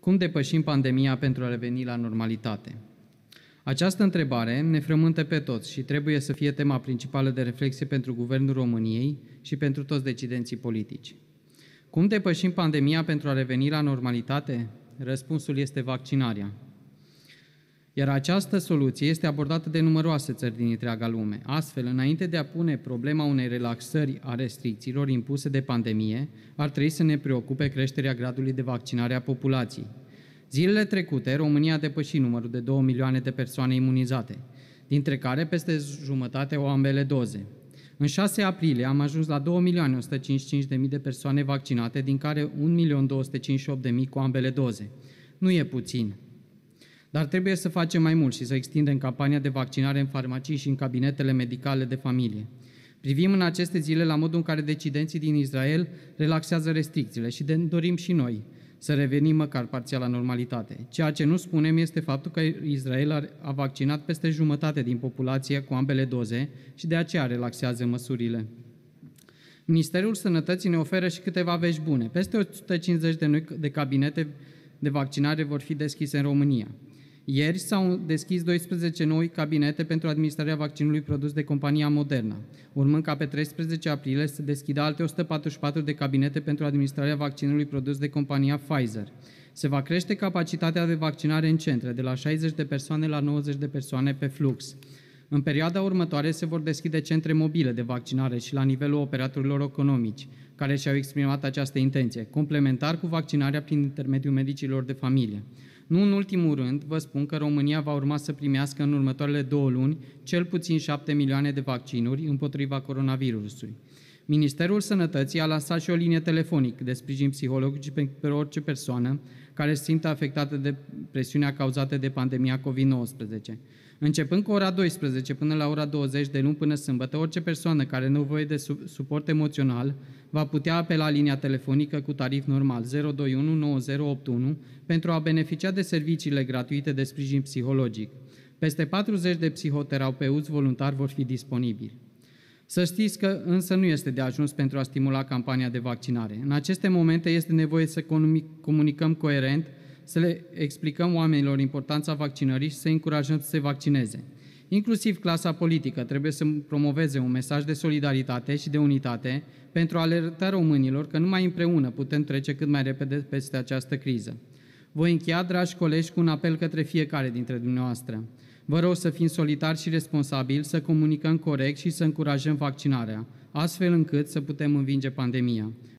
Cum depășim pandemia pentru a reveni la normalitate? Această întrebare ne frământă pe toți și trebuie să fie tema principală de reflexie pentru Guvernul României și pentru toți decidenții politici. Cum depășim pandemia pentru a reveni la normalitate? Răspunsul este vaccinarea. Iar această soluție este abordată de numeroase țări din întreaga lume. Astfel, înainte de a pune problema unei relaxări a restricțiilor impuse de pandemie, ar trebui să ne preocupe creșterea gradului de vaccinare a populației. Zilele trecute, România a depășit numărul de 2 milioane de persoane imunizate, dintre care peste jumătate au ambele doze. În 6 aprilie am ajuns la 2.155.000 de persoane vaccinate, din care 1.258.000 cu ambele doze. Nu e puțin. Dar trebuie să facem mai mult și să extindem campania de vaccinare în farmacii și în cabinetele medicale de familie. Privim în aceste zile la modul în care decidenții din Israel relaxează restricțiile și dorim și noi să revenim măcar parțial la normalitate. Ceea ce nu spunem este faptul că Israel a vaccinat peste jumătate din populație cu ambele doze și de aceea relaxează măsurile. Ministerul Sănătății ne oferă și câteva vești bune. Peste 150 de cabinete de vaccinare vor fi deschise în România. Ieri s-au deschis 12 noi cabinete pentru administrarea vaccinului produs de compania Moderna, urmând ca pe 13 aprilie să deschidă alte 144 de cabinete pentru administrarea vaccinului produs de compania Pfizer. Se va crește capacitatea de vaccinare în centre, de la 60 de persoane la 90 de persoane pe flux. În perioada următoare se vor deschide centre mobile de vaccinare și la nivelul operatorilor economici, care și-au exprimat această intenție, complementar cu vaccinarea prin intermediul medicilor de familie. Nu în ultimul rând, vă spun că România va urma să primească în următoarele 2 luni cel puțin 7 milioane de vaccinuri împotriva coronavirusului. Ministerul Sănătății a lansat și o linie telefonică de sprijin psihologic pentru orice persoană care se simte afectată de presiunea cauzată de pandemia COVID-19. Începând cu ora 12 până la ora 20 de luni până sâmbătă, orice persoană care are nevoie de suport emoțional va putea apela linia telefonică cu tarif normal 021 9081 pentru a beneficia de serviciile gratuite de sprijin psihologic. Peste 40 de psihoterapeuți voluntari vor fi disponibili. Să știți că însă nu este de ajuns pentru a stimula campania de vaccinare. În aceste momente este nevoie să comunicăm coerent, să le explicăm oamenilor importanța vaccinării și să încurajăm să se vaccineze. Inclusiv clasa politică trebuie să promoveze un mesaj de solidaritate și de unitate pentru a alerta românilor că numai împreună putem trece cât mai repede peste această criză. Voi încheia, dragi colegi, cu un apel către fiecare dintre dumneavoastră. Vă rog să fim solidari și responsabili, să comunicăm corect și să încurajăm vaccinarea, astfel încât să putem învinge pandemia.